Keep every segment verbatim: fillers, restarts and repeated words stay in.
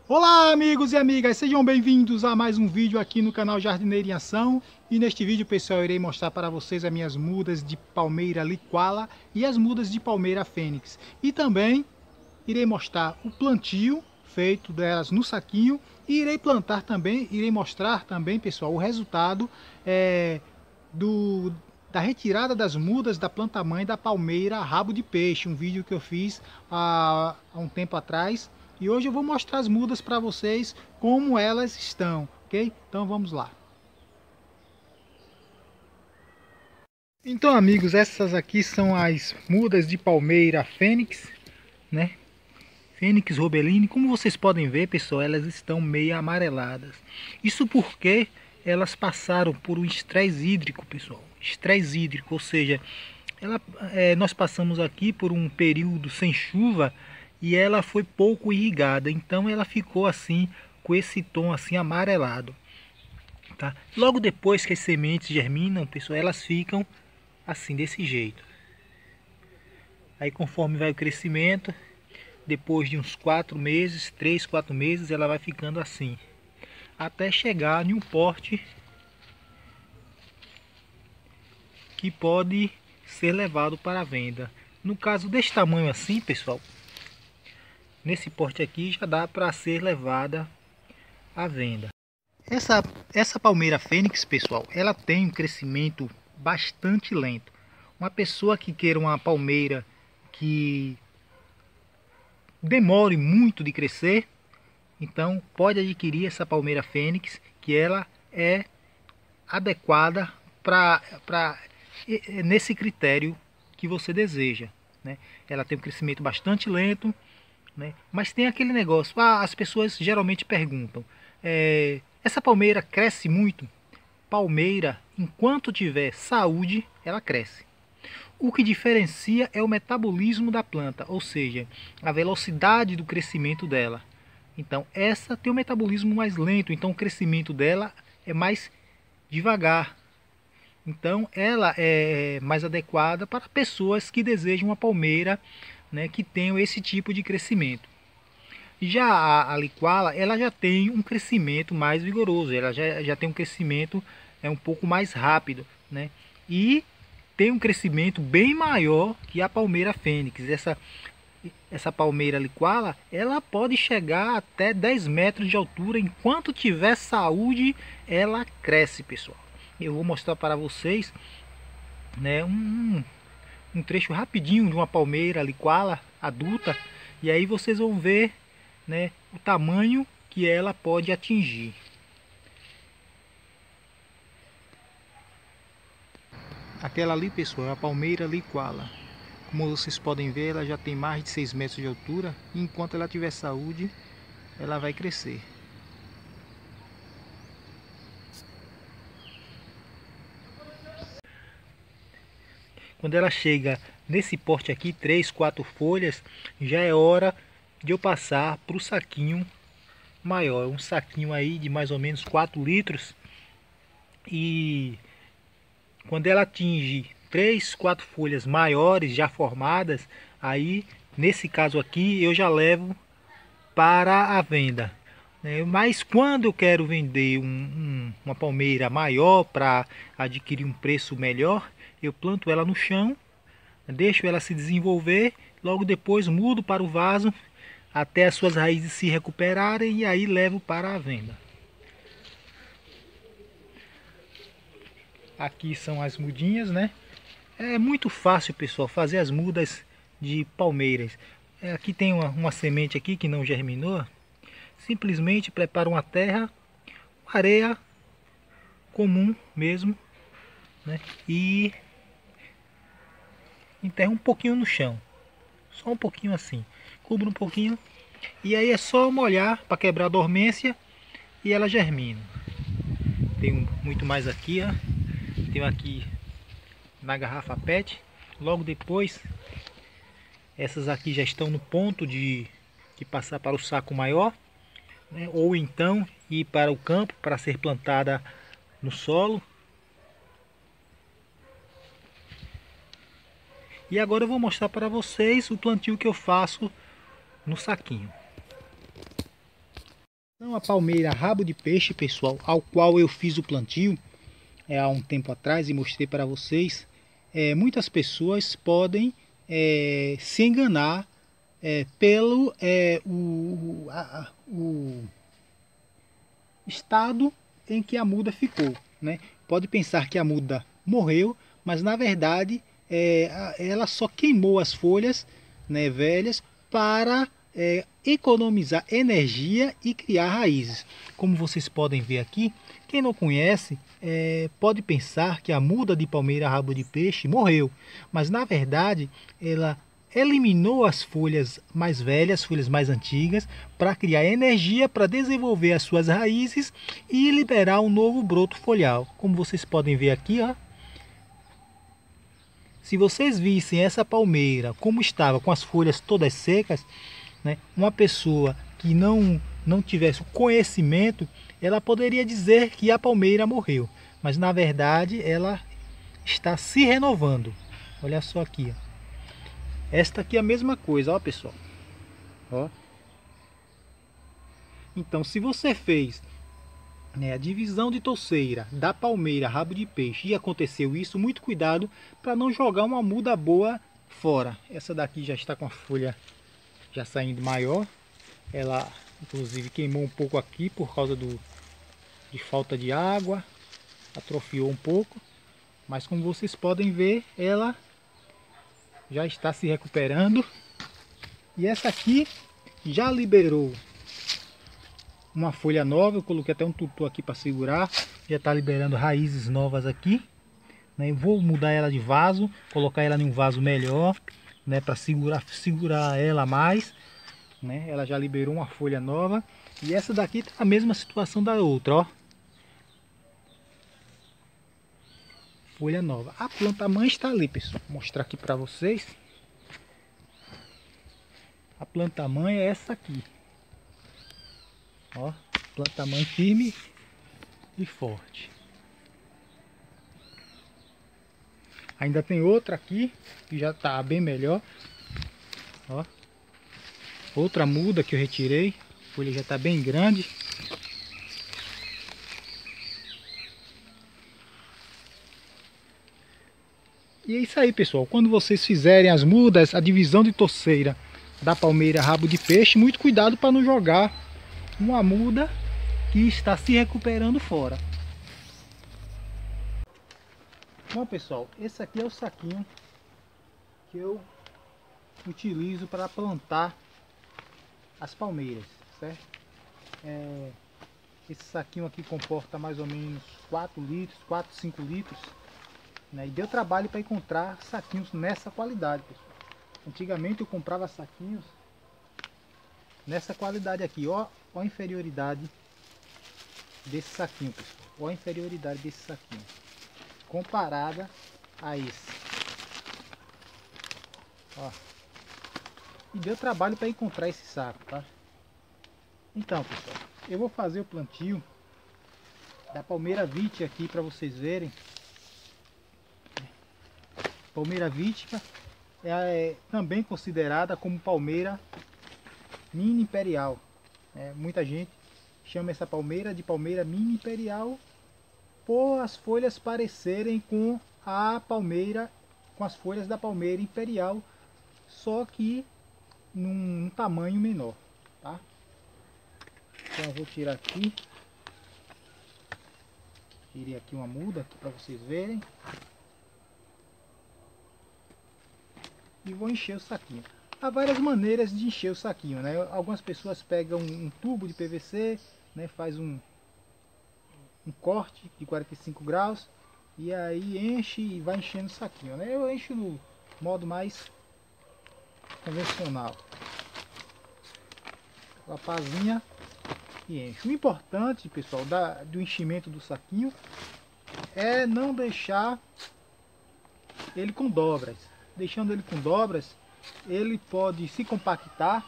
Olá amigos e amigas, sejam bem-vindos a mais um vídeo aqui no canal Jardineiro em Ação. E neste vídeo, pessoal, eu irei mostrar para vocês as minhas mudas de palmeira liquala e as mudas de palmeira fênix. E também irei mostrar o plantio feito delas no saquinho e irei plantar também, irei mostrar também, pessoal, o resultado é, do, da retirada das mudas da planta-mãe da palmeira rabo de peixe, um vídeo que eu fiz há, há um tempo atrás. E hoje eu vou mostrar as mudas para vocês como elas estão, ok? Então vamos lá. Então amigos, essas aqui são as mudas de palmeira fênix, né? Fênix Robeline. Como vocês podem ver, pessoal, elas estão meio amareladas. Isso porque elas passaram por um estresse hídrico, pessoal. Estresse hídrico, ou seja, ela, é, nós passamos aqui por um período sem chuva e ela foi pouco irrigada, então ela ficou assim, com esse tom assim amarelado, tá? Logo depois que as sementes germinam, pessoal, elas ficam assim, desse jeito. Aí conforme vai o crescimento, depois de uns quatro meses, três, quatro meses, ela vai ficando assim, até chegar em um porte que pode ser levado para a venda. No caso desse tamanho assim, pessoal, nesse porte aqui já dá para ser levada à venda. Essa, essa palmeira fênix, pessoal, ela tem um crescimento bastante lento. Uma pessoa que queira uma palmeira que demore muito de crescer, então pode adquirir essa palmeira fênix, que ela é adequada para nesse critério que você deseja, né? Ela tem um crescimento bastante lento, né? Mas tem aquele negócio, ah, as pessoas geralmente perguntam, é, essa palmeira cresce muito? Palmeira, enquanto tiver saúde, ela cresce. O que diferencia é o metabolismo da planta, ou seja, a velocidade do crescimento dela. Então essa tem um metabolismo mais lento, então o crescimento dela é mais devagar. Então ela é mais adequada para pessoas que desejam uma palmeira, né, que tenham esse tipo de crescimento. Já a, a liquala, ela já tem um crescimento mais vigoroso, ela já, já tem um crescimento é um pouco mais rápido, né? E tem um crescimento bem maior que a palmeira fênix. Essa, essa palmeira liquala, ela pode chegar até dez metros de altura, enquanto tiver saúde, ela cresce, pessoal. Eu vou mostrar para vocês, né, um, um trecho rapidinho de uma palmeira liquala adulta, e aí vocês vão ver, né, o tamanho que ela pode atingir. Aquela ali, pessoal, é a palmeira liquala. Como vocês podem ver, ela já tem mais de seis metros de altura, e enquanto ela tiver saúde, ela vai crescer. Quando ela chega nesse porte aqui, três, quatro folhas, já é hora de eu passar para o saquinho maior. Um saquinho aí de mais ou menos quatro litros. E quando ela atinge três, quatro folhas maiores, já formadas, aí nesse caso aqui eu já levo para a venda. Mas quando eu quero vender um, um, uma palmeira maior para adquirir um preço melhor, eu planto ela no chão, deixo ela se desenvolver, logo depois mudo para o vaso até as suas raízes se recuperarem e aí levo para a venda. Aqui são as mudinhas, né? É muito fácil, pessoal, fazer as mudas de palmeiras. Aqui tem uma, uma semente aqui que não germinou. Simplesmente prepara uma terra, uma areia comum mesmo, né? E enterra um pouquinho no chão, só um pouquinho assim, cubra um pouquinho, e aí é só molhar para quebrar a dormência e ela germina. Tem muito mais aqui, ó. Tem aqui na garrafa pet. Logo depois, essas aqui já estão no ponto de, de passar para o saco maior, né? Ou então ir para o campo para ser plantada no solo. E agora eu vou mostrar para vocês o plantio que eu faço no saquinho. Então a palmeira rabo de peixe, pessoal, ao qual eu fiz o plantio é, há um tempo atrás e mostrei para vocês, é, muitas pessoas podem é, se enganar é, pelo é, o, a, o estado em que a muda ficou, né? Pode pensar que a muda morreu, mas na verdade é, ela só queimou as folhas, né, velhas para é, economizar energia e criar raízes. Como vocês podem ver aqui, quem não conhece é, pode pensar que a muda de palmeira rabo de peixe morreu, mas na verdade ela eliminou as folhas mais velhas, folhas mais antigas, para criar energia para desenvolver as suas raízes e liberar um novo broto foliar. Como vocês podem ver aqui, ó. Se vocês vissem essa palmeira como estava, com as folhas todas secas, né, uma pessoa que não, não tivesse o conhecimento, ela poderia dizer que a palmeira morreu. Mas na verdade ela está se renovando. Olha só aqui, ó. Esta aqui é a mesma coisa, ó pessoal. Ó. Então, se você fez, né, a divisão de touceira da palmeira rabo de peixe e aconteceu isso, muito cuidado para não jogar uma muda boa fora. Essa daqui já está com a folha já saindo maior. Ela inclusive queimou um pouco aqui por causa do, de falta de água. Atrofiou um pouco. Mas como vocês podem ver, ela já está se recuperando. E essa aqui já liberou uma folha nova. Eu coloquei até um tutu aqui para segurar. Já está liberando raízes novas aqui, né? Vou mudar ela de vaso, colocar ela em um vaso melhor, né, para segurar, segurar ela mais, né? Ela já liberou uma folha nova. E essa daqui tá a mesma situação da outra, ó. Folha nova. A planta mãe está ali, pessoal. Vou mostrar aqui para vocês. A planta mãe é essa aqui. Ó, planta mãe firme e forte. Ainda tem outra aqui que já está bem melhor. Ó, outra muda que eu retirei. A folha já está bem grande. E é isso aí, pessoal. Quando vocês fizerem as mudas, a divisão de touceira da palmeira rabo de peixe, muito cuidado para não jogar uma muda que está se recuperando fora. Bom, pessoal, esse aqui é o saquinho que eu utilizo para plantar as palmeiras, certo? É, esse saquinho aqui comporta mais ou menos quatro litros, quatro, cinco litros. Né? E deu trabalho para encontrar saquinhos nessa qualidade, pessoal. Antigamente eu comprava saquinhos nessa qualidade aqui, ó, ó a inferioridade desse saquinho, pessoal. Ó a inferioridade desse saquinho comparada a esse. Ó. E deu trabalho para encontrar esse saco, tá? Então, pessoal, eu vou fazer o plantio da palmeira vítica aqui para vocês verem. Palmeira vítica é também considerada como palmeira mini imperial. É, muita gente chama essa palmeira de palmeira mini imperial por as folhas parecerem com a palmeira, com as folhas da palmeira imperial, só que num, num tamanho menor, tá? Então eu vou tirar aqui, tirei aqui uma muda para vocês verem. E vou encher o saquinho. Há várias maneiras de encher o saquinho, né? Algumas pessoas pegam um tubo de P V C, né? Faz um, um corte de quarenta e cinco graus e aí enche e vai enchendo o saquinho, né? Eu encho no modo mais convencional, com a pazinha e encho. O importante, pessoal, da, do enchimento do saquinho é não deixar ele com dobras. Deixando ele com dobras, ele pode se compactar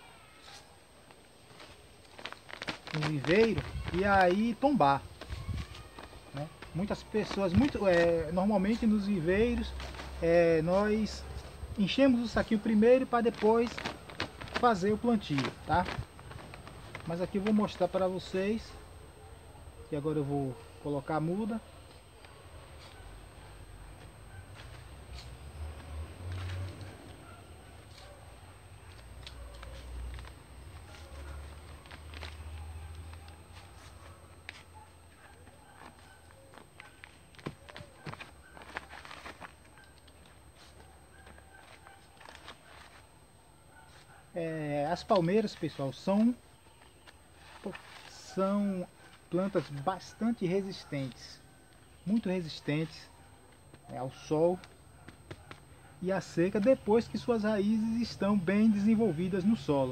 no viveiro e aí tombar, né? Muitas pessoas, muito, é, normalmente nos viveiros, é, nós enchemos o saquinho primeiro para depois fazer o plantio, tá? Mas aqui eu vou mostrar para vocês. E agora eu vou colocar a muda. É, as palmeiras, pessoal, são, são plantas bastante resistentes, muito resistentes, é, ao sol e à seca, depois que suas raízes estão bem desenvolvidas no solo.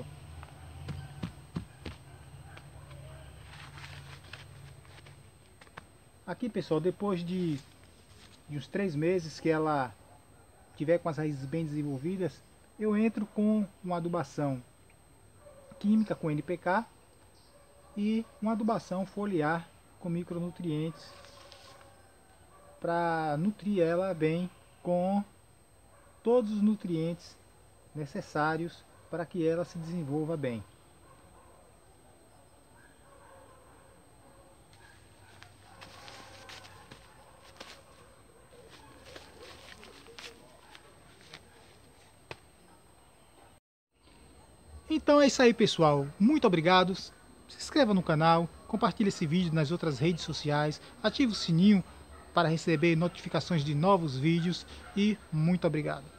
Aqui, pessoal, depois de, de uns três meses que ela tiver com as raízes bem desenvolvidas, eu entro com uma adubação química com N P K e uma adubação foliar com micronutrientes para nutrir ela bem com todos os nutrientes necessários para que ela se desenvolva bem. Então é isso aí, pessoal. Muito obrigado. Se inscreva no canal, compartilhe esse vídeo nas outras redes sociais, ative o sininho para receber notificações de novos vídeos e muito obrigado.